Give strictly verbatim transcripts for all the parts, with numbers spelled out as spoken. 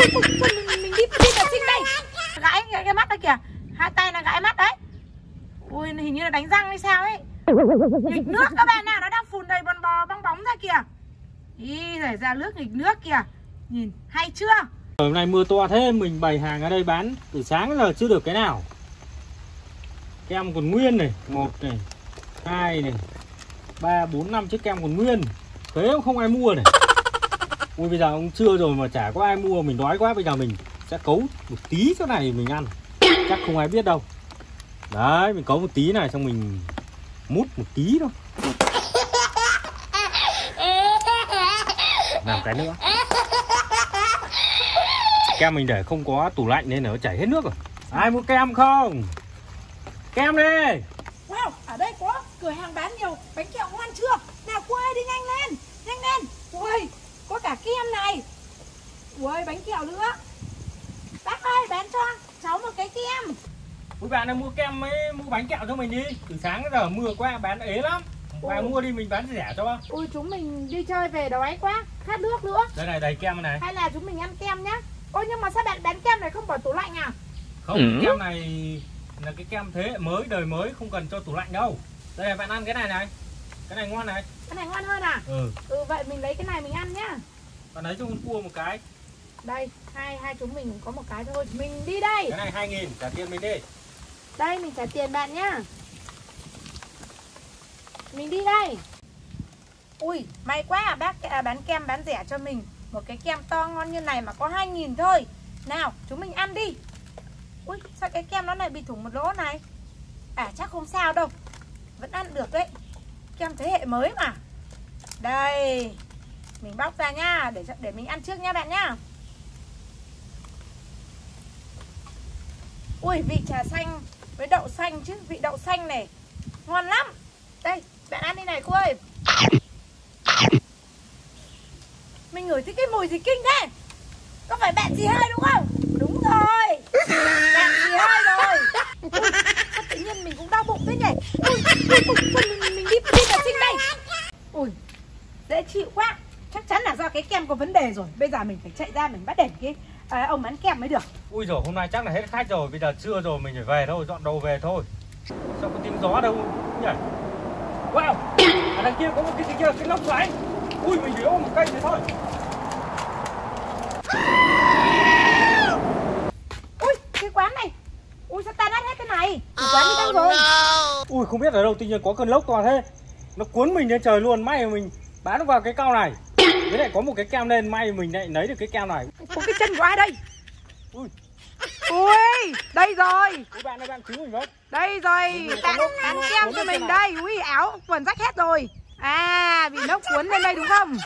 mình, mình đi đi vệ sinh đây. Gãi cái, cái mắt đấy kìa, hai tay là gãi mắt đấy. Ui, hình như là đánh răng hay sao ấy. Nghịch nước các bạn nào, nó đang phùn đầy bong bò bong bóng ra kìa. Ý, để ra nước nghịch nước kìa. Nhìn, hay chưa? Hôm nay mưa to thế, mình bày hàng ở đây bán từ sáng đến giờ chưa được cái nào. Kem còn nguyên này, một này, hai này, ba, bốn, năm chiếc kem còn nguyên. Thế không ai mua này. Ui, bây giờ ông trưa rồi mà chả có ai mua, mình đói quá, bây giờ mình sẽ cấu một tí chỗ này mình ăn. Chắc không ai biết đâu. Đấy, mình cấu một tí này xong mình mút một tí thôi. Làm cái nữa. Kem mình để không có tủ lạnh nên nó chảy hết nước rồi. Ai mua kem không? Kem đi. Wow, ở đây có cửa hàng bán nhiều bánh kẹo ngon chưa? Nào cô ơi, đi nhanh lên, nhanh lên. Ui, có cả kem này. Ui, bánh kẹo nữa. Bác ơi, bán cho cháu một cái kem. Ui, bạn ơi, mua kem mới mua bánh kẹo cho mình đi. Từ sáng đến giờ mưa quá bán ế lắm. Bạn mua đi, mình bán rẻ cho bác. Ui, chúng mình đi chơi về đói quá, khát nước nữa. Đây này, đầy kem này. Hay là chúng mình ăn kem nhá. Ôi, nhưng mà sao bạn bán kem này không bỏ tủ lạnh à? Không, ừ. Kem này là cái kem thế hệ mới, đời mới, không cần cho tủ lạnh đâu. Đây này, bạn ăn cái này này. Cái này ngon này. Cái này ngon hơn à? Ừ. Ừ, vậy mình lấy cái này mình ăn nhá. Bạn lấy cho con cua một cái. Đây, hai hai chúng mình có một cái thôi. Mình đi đây. Cái này hai nghìn, trả tiền mình đi. Đây, mình trả tiền bạn nhá. Mình đi đây. Ui, may quá, bác à, bán kem bán rẻ cho mình. Một cái kem to ngon như này mà có hai nghìn thôi. Nào, chúng mình ăn đi. Ui, sao cái kem nó lại bị thủng một lỗ này? À, chắc không sao đâu. Vẫn ăn được đấy. Kem thế hệ mới mà. Đây, mình bóc ra nhá, để để mình ăn trước nha bạn nhá. Ui, vị trà xanh với đậu xanh chứ, vị đậu xanh này ngon lắm. Đây, bạn ăn đi này cô ơi. Mình ngửi thấy cái mùi gì kinh thế? Có phải bạn gì hơi đúng không? Đúng rồi, bạn gì hơi rồi. Ui, sao tự nhiên mình cũng đau bụng thế nhỉ? Ui, ui, ui, mình, mình, mình đi đi vệ sinh đây. Ui, dễ chịu quá. Chắc chắn là do cái kem có vấn đề rồi. Bây giờ mình phải chạy ra mình bắt đèn cái à, ông bán kem mới được. Ui rồi hôm nay chắc là hết khách rồi. Bây giờ trưa rồi mình phải về thôi, dọn đồ về thôi. Sao có tiếng gió đâu nhỉ? Wow, ở đằng kia có một cái gì kia, cái lốc xoáy. Ui, mình phải ôm một cây thế thôi. Ui, cái quán này. Ui, sao tan nát hết cái này? Cái quán đi đâu rồi? No. Ui, không biết ở đâu tự nhiên có cơn lốc to thế. Nó cuốn mình lên trời luôn, may mà mình bán nó vào cái cao này. Với lại có một cái kem lên, may mình lại lấy được cái kem này. Có cái chân của ai đây? Ui, ui, đây rồi. ui, bạn ơi, bạn cứu mình với. Đây rồi, bạn bán kem cho mình đây. Ui, áo quần rách hết rồi. À, bị nốc cuốn lên đây đúng không?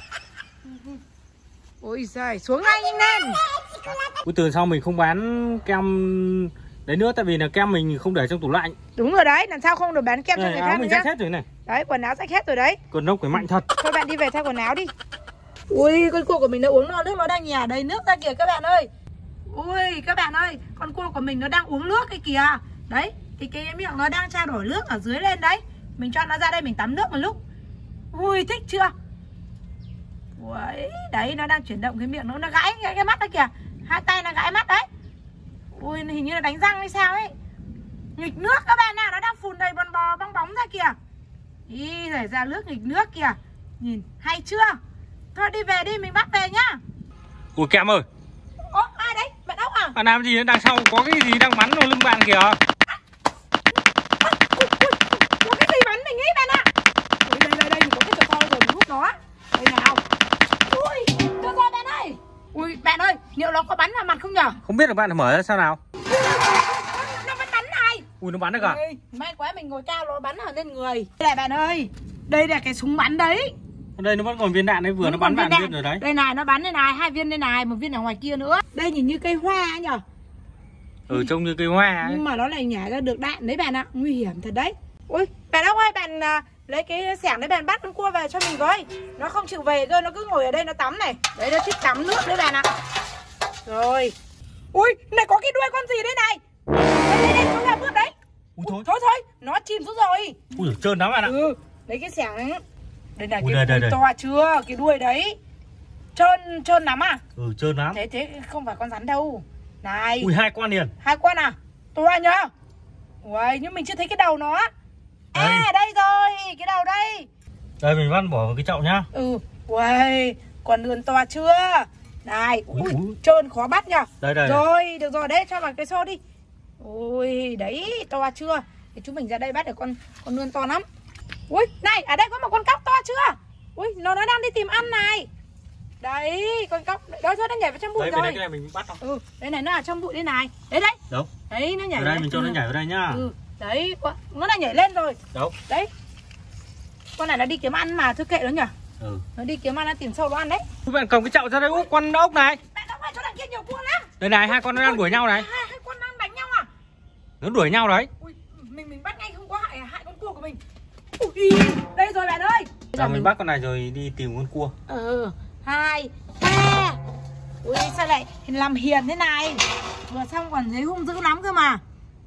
Ôi giời, xuống ngay nhanh lên. Ui, từ sau mình không bán kem đấy nữa, tại vì là kem mình không để trong tủ lạnh. Đúng rồi đấy, làm sao không được bán kem cho người khác mình rách hết rồi này. Đấy, quần áo rách hết rồi đấy. Còn nốc phải mạnh thật. Thôi bạn đi về thay quần áo đi. Ui, con cua của mình nó uống no nước, nó đang nhả đầy nước ra kìa các bạn ơi. Ui, các bạn ơi, con cua của mình nó đang uống nước cái kìa. Đấy, thì cái miệng nó đang trao đổi nước ở dưới lên đấy. Mình cho nó ra đây mình tắm nước một lúc. Ui, thích chưa? Ui, đấy, nó đang chuyển động cái miệng nó, nó gãi cái, cái mắt đó kìa. Hai tay nó gãi mắt đấy. Ui, hình như là đánh răng hay sao ấy. Nghịch nước các bạn nào, nó đang phùn đầy bong bò bong bóng ra kìa. Ý, để ra nước nghịch nước kìa. Nhìn, hay chưa? Thôi đi về đi, mình bắt về nhá. Ui, kem ơi. Ô, ai đấy? Bạn Ốc à? Bạn làm gì đằng sau có cái gì đang bắn vào lưng bạn kìa. À, à, ui, ui, có cái gì bắn mình ấy bạn ạ. Ui, đây, đây, đây, mình có cái trò rồi, mình hút nó. Đây nào. Ui, cho ra bạn ơi. Ui, bạn ơi, liệu nó có bắn vào mặt không nhở? Không biết là bạn mở ra sao nào. Nó vẫn bắn này. Ui, nó bắn được à? Ui, may quá mình ngồi cao nó bắn ở lên người. Đây này bạn ơi, đây là cái súng bắn đấy. Đây nó vẫn còn viên đạn đấy, vừa nó, nó bắn bạn viên rồi đấy. Đây này, nó bắn đây này, hai viên đây này, một viên ở ngoài kia nữa. Đây nhìn như cây hoa ấy nhở. Ừ, trông như cây hoa ấy. Nhưng mà nó lại nhả ra được đạn đấy bạn ạ, nguy hiểm thật đấy. Ui, bạn Ốc ơi, bạn uh, lấy cái xẻng đấy bạn bắt con cua về cho mình với. Nó không chịu về cơ, nó cứ ngồi ở đây nó tắm này. Đấy, nó thích tắm nước đấy bạn ạ. Rồi. Ui, này có cái đuôi con gì đấy này. Đây, đây, đây, chỗ là bước đấy. Ui, thôi. Thôi thôi, nó chìm xuống rồi. Ui, trơn lắm bạn ạ. Ừ, lấy cái xẻng đấy. Đây là Ui, cái đây, đuôi đây, to đây. chưa, cái đuôi đấy. Trơn, trơn lắm à? Ừ, trơn lắm. Thế thế không phải con rắn đâu. Này. Ui, hai con liền. Hai con à? To nhá. Ui, nhưng mình chưa thấy cái đầu nó. Đây. À, đây rồi, cái đầu đây. Đây, mình bắt bỏ vào cái chậu nhá. Ừ, ui, con lươn to chưa? Này, ui, Ui, ui. trơn khó bắt nhở. Đây, đây. Rồi, được rồi, đấy, cho vào cái xô đi. Ui, đấy, to chưa? Thì chúng mình ra đây bắt được con con lươn to lắm. Ui, này, ở đây có một con cóc to chưa? Ui, nó nó đang đi tìm ăn này. Đấy, con cóc, đó thôi, nó nhảy vào trong bụi Đấy, rồi. đây cái này mình bắt không? Ừ, đây này, nó ở trong bụi đây này. Đấy, đấy. Đâu? Đấy, nó nhảy Ở đây lên. mình cho ừ. nó nhảy vào đây nhá. Ừ, đấy, nó đã nhảy lên rồi. Đâu? Đấy. Con này nó đi kiếm ăn mà, thôi kệ nó nhỉ. Ừ. Nó đi kiếm ăn, nó tìm sâu nó ăn đấy. Các bạn cầm cái chậu ra đây, úp con ốc này. Mẹ nó phải chỗ đằng kia nhiều con lắm. Đây này, hai con nó đang đuổi nhau này. Hai, hai con đang đánh nhau à? Nó đuổi nhau đấy. Ui, mình mình bắt ngay không có hại hại con cua của mình. Ui, đây rồi bạn ơi. Giờ mình, mình bắt con này rồi đi tìm con cua. Ừ, hai, ba. Ui, sao lại làm hiền thế này? Vừa xong còn thấy hung dữ lắm cơ mà.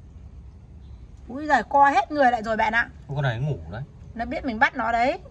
Ui giời, co hết người lại rồi bạn ạ. Con này ngủ đấy. Nó biết mình bắt nó đấy.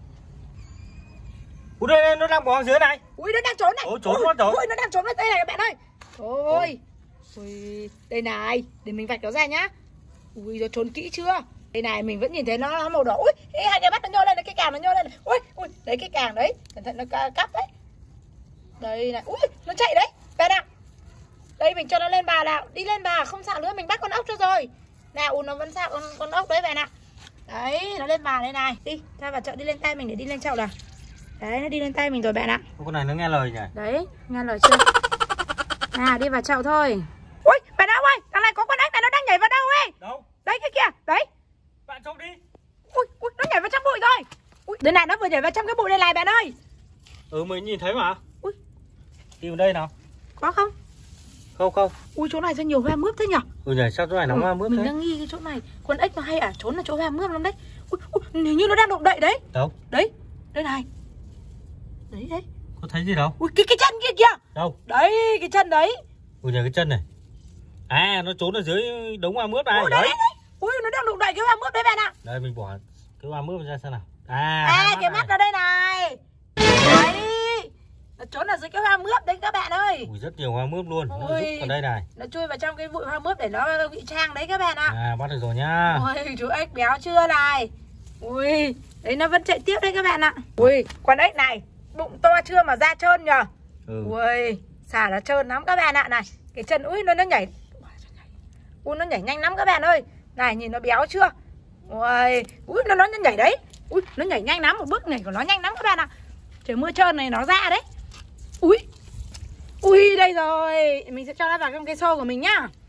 Ui, đây, đây nó đang bò dưới này. Ui, nó đang trốn này. Ôi, trốn mất rồi. Ui, nó đang trốn lên đây này các bạn ơi. Ôi. Ui, đây này, để mình vạch nó ra nhá. Ui, nó trốn kỹ chưa? Đây này, mình vẫn nhìn thấy nó, nó màu đỏ. Ui, hai cái bắt nó nhô lên, cái càng nó nhô lên. Ui, ui, đấy cái càng đấy. Cẩn thận nó cắp đấy. Đây này, ui, nó chạy đấy. Bạn ạ. Đây mình cho nó lên bà nào. Đi lên bà, không sợ nữa, mình bắt con ốc cho rồi. Nào, nó vẫn sợ con, con ốc đấy bạn ạ. Đấy, nó lên bà đây này. Đi, ra vào chợ đi lên tay mình để đi lên chậu nào. Đấy, nó đi lên tay mình rồi bạn ạ. Con này nó nghe lời nhỉ? Đấy, nghe lời chưa? À, đi vào chậu thôi. Ui, bạn ơi ơi, đằng này có con ếch này, nó đang nhảy vào đâu ấy? Đâu? Đấy, cái kia, đấy. Bạn trông đi. Ui, ui, nó nhảy vào trong bụi rồi. Ui, đây này, nó vừa nhảy vào trong cái bụi đây này bạn ơi. Ừ, mình nhìn thấy mà. Ui, tìm đây nào. có không? Không, không. Ui, chỗ này sao nhiều hoa mướp thế nhỉ? Ừ nhỉ, sao chỗ này nó hoa mướp mình thế? đang nghi cái chỗ này con ếch nó hay ở trốn ở chỗ hoa mướp lắm đấy. Ui, ui, hình như nó đang động đậy đấy. Đâu? Đấy, đây này. Đấy, đấy. Có thấy gì đâu? Ui, cái cái chân kia kìa. Đâu? Đấy, cái chân đấy. Ui nhỉ, cái chân này. À, nó trốn ở dưới đống hoa mướp này. Ui, đấy, đấy. đấy, đấy. Ui, nó đang động đậy cái hoa mướp đấy bạn ạ. Đây, mình bỏ cái hoa mướp ra xem nào. À, À, cái này. mắt nó đây này. Đấy. Nó trốn ở dưới cái hoa mướp đấy các bạn ơi. Ui, rất nhiều hoa mướp luôn. Nó Ui. rút vào đây này. Nó chui vào trong cái bụi hoa mướp để nó ngụy trang đấy các bạn ạ. À, bắt được rồi nhá. Ui, chú ếch béo chưa này. Ui, đấy nó vẫn chạy tiếp đấy các bạn ạ. Ui, con ếch này bụng to chưa mà da trơn nhờ. Ừ. Ui, xả nó trơn lắm các bạn ạ. Này, cái chân, ui, nó nó nhảy. Ui, nó nhảy nhanh lắm các bạn ơi. Này, nhìn nó béo chưa. Ui, ui, nó, nó nhảy đấy. Ui, nó nhảy nhanh lắm, một bước nhảy của nó nhanh lắm các bạn ạ. Trời mưa trơn này nó ra đấy. Ui, ui, đây rồi. Mình sẽ cho nó vào trong cái xô của mình nhá.